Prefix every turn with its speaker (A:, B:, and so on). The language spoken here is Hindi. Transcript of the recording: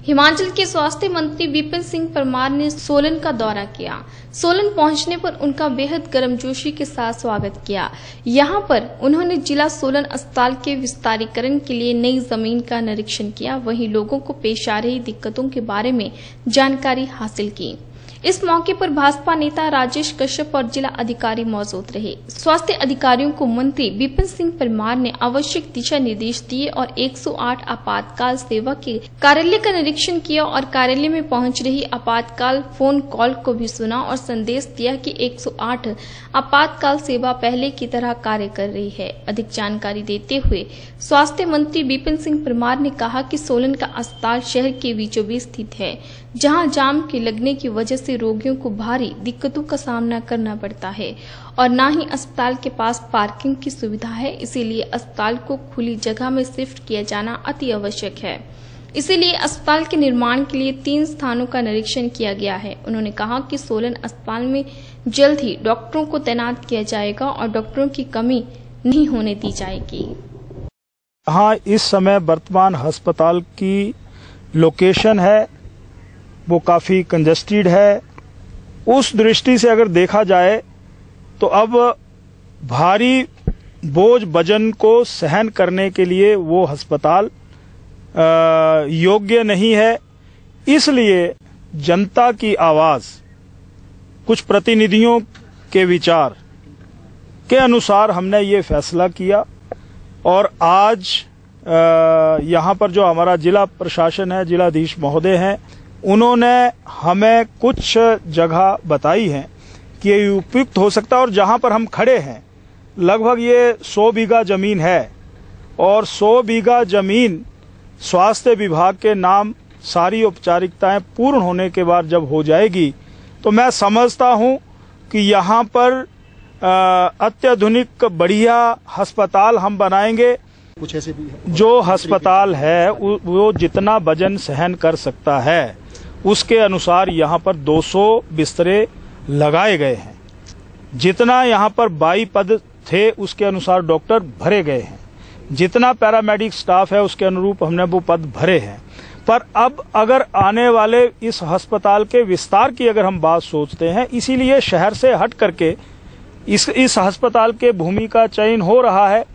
A: हिमाचल के स्वास्थ्य मंत्री विपिन सिंह परमार ने सोलन का दौरा किया। सोलन पहुंचने पर उनका बेहद गर्मजोशी के साथ स्वागत किया। यहां पर उन्होंने जिला सोलन अस्पताल के विस्तारीकरण के लिए नई जमीन का निरीक्षण किया। वहीं लोगों को पेश आ रही दिक्कतों के बारे में जानकारी हासिल की। इस मौके पर भाजपा नेता राजेश कश्यप और जिला अधिकारी मौजूद रहे। स्वास्थ्य अधिकारियों को मंत्री विपिन सिंह परमार ने आवश्यक दिशा निर्देश दिए और 108 आपातकाल सेवा के कार्यालय का निरीक्षण किया और कार्यालय में पहुंच रही आपातकाल फोन कॉल को भी सुना और संदेश दिया कि 108 आपातकाल सेवा पहले की तरह कार्य कर रही है। अधिक जानकारी देते हुए स्वास्थ्य मंत्री विपिन सिंह परमार ने कहा कि सोलन का अस्पताल शहर के बीचों बीच स्थित है, जहां जाम के लगने की वजह से रोगियों को भारी दिक्कतों का सामना करना पड़ता है और न ही अस्पताल के पास पार्किंग की सुविधा है। इसीलिए अस्पताल को खुली जगह में शिफ्ट किया जाना अति आवश्यक है। इसीलिए अस्पताल के निर्माण के लिए 3 स्थानों का निरीक्षण किया गया है। उन्होंने कहा कि सोलन अस्पताल में जल्द ही डॉक्टरों को तैनात किया जाएगा और डॉक्टरों की कमी नहीं होने दी जाएगी।
B: हाँ, इस समय वर्तमान अस्पताल की लोकेशन है वो काफी कंजेस्टेड है। उस दृष्टि से अगर देखा जाए तो अब भारी बोझ वजन को सहन करने के लिए वो अस्पताल योग्य नहीं है। इसलिए जनता की आवाज, कुछ प्रतिनिधियों के विचार के अनुसार हमने ये फैसला किया और आज यहाँ पर जो हमारा जिला प्रशासन है, जिलाधीश महोदय हैं, उन्होंने हमें कुछ जगह बताई है कि ये उपयुक्त हो सकता है। और जहां पर हम खड़े हैं लगभग ये 100 बीघा जमीन है और 100 बीघा जमीन स्वास्थ्य विभाग के नाम सारी औपचारिकताएं पूर्ण होने के बाद जब हो जाएगी तो मैं समझता हूं कि यहां पर अत्याधुनिक बढ़िया अस्पताल हम बनाएंगे।
C: कुछ ऐसे भी
B: जो अस्पताल है वो जितना वजन सहन कर सकता है उसके अनुसार यहाँ पर 200 बिस्तरे लगाए गए हैं। जितना यहाँ पर 22 पद थे उसके अनुसार डॉक्टर भरे गए हैं। जितना पैरामेडिक स्टाफ है उसके अनुरूप हमने वो पद भरे हैं। पर अब अगर आने वाले इस अस्पताल के विस्तार की अगर हम बात सोचते हैं, इसीलिए शहर से हट करके इस अस्पताल के भूमि का चयन हो रहा है।